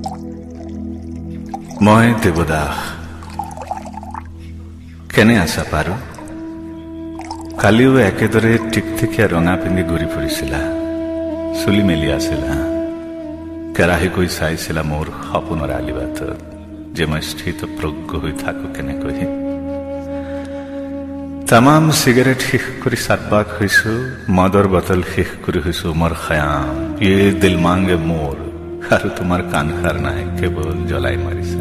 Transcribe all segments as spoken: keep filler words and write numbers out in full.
মই দেৱদাস। কেনে আছা পাৰো? কালিও একেদৰে টিকটিকিয়া ৰঙা পিন্ধি ঘূৰি ফুৰিছিলা, চুলি মেলি আছিলা, কেৰাহীকৈ চাইছিলা মোৰ সপোনৰ আলিবাটত যে মই স্থিত প্ৰজ্ঞ হৈ থাকো কেনেকৈ। তামাম চিগাৰেট শেষ কৰি চাটবাক হৈছো, মদৰ বটল শেষ কৰি হৈছো মোৰ খয়াম ইয়ে দিল মাংগে মোৰ, আৰু তোমাৰ কাণসাৰ নাই, কেৱল জ্বলাই মাৰিছা।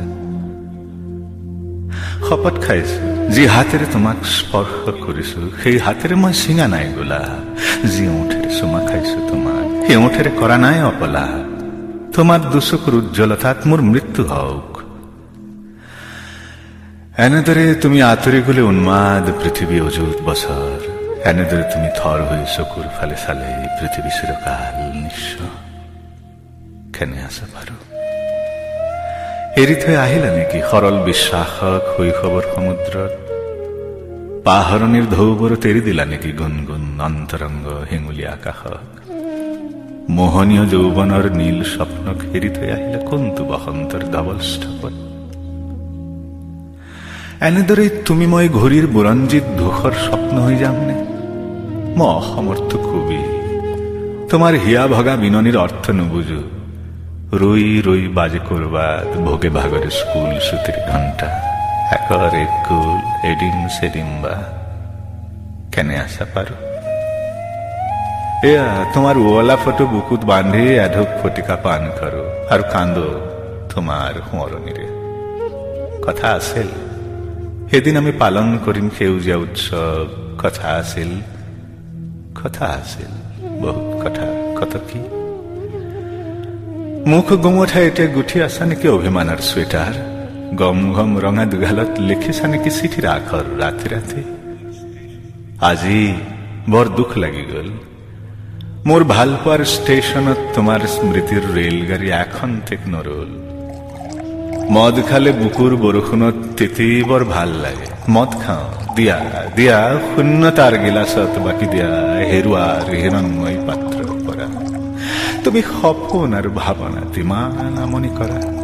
শপত খাইছো যি হাতেৰে তোমাক স্পৰ্শ কৰিছো, সেই হাতেৰে মই চিঙা নাই গোলাপ। যি ওঁঠেৰে চুমা খাইছো তোমাক, সেই ওঁঠেৰে কৰা নাই অপলাপ। তোমাৰ দুচকুৰ উজ্জ্বলতাত মোৰ মৃত্যু হওক। এনেদৰে তুমি আঁতৰি গলে উন্মাদ পৃথিৱী অযুত বছৰ, এনেদৰে তুমি থৰ হৈ চকুৰ ফালে চালে পৃথিৱী চিৰকাল নিশ্চ। কেনে আছা বাৰু? এৰি থৈ আহিলা নেকি সৰল বিশ্বাসক শৈশৱৰ সমুদ্ৰত? পাহৰণিৰ ঢৌবোৰত এৰি দিলা নেকি গুণগুণ অন্তৰংগ হেঙুলীয়া আকাশক? মোহনীয় যৌৱনৰ নীল স্বপ্নক এৰি থৈ আহিলা কোনটো বসন্তৰ ডবল ষ্টপত? এনেদৰে তুমি মই ঘড়ীৰ বুৰঞ্জীত ধূসৰ স্বপ্ন হৈ যামনে? মই অসমৰ্থ কবি, তোমাৰ হিয়া ভগা বিননিৰ অৰ্থ নুবুজো। রই রই বাজে করবাত ভোগে ভাগরে স্কুল সুতির ঘণ্টা, একর একুল এডিম সেডিম্বা। কেনে আসা পারো? এয়া তোমার ওলা ফটো বুকুত বাঁধি এঢোক ফটিকা পান করো আর কান্দো তোমার সোঁৱৰণিৰে। কথা আছিল সেদিন আমি পালন কৰিম সেউজীয়া উৎসৱ, কথা আছিল কথা আছিল বহুত কথা। কত কি মুখ গোমঠা এতিয়া গুঠি আছা নেকি অভিমানৰ চুৱেটাৰ? গম গম ৰঙা দুগালত লিখিছা নেকি চিঠিৰ আখৰ ৰাতি ৰাতি? আজি বৰ দুখ লাগি গল, মোৰ ভাল পোৱাৰ ষ্টেচনত তোমাৰ স্মৃতিৰ ৰেলগাড়ী এখন ঠিক নৰল। মদ খালে বুকুৰ বৰষুণত তিতি বৰ ভাল লাগে। মদ খাওঁ, দিয়া দিয়া শূন্যতাৰ গিলাচত বাকি দিয়া হেৰুৱাৰ হিৰণময় পাত্ৰৰ পৰা। তুমি সপোন আৰু ভাৱনাত ইমান আমনি কৰা।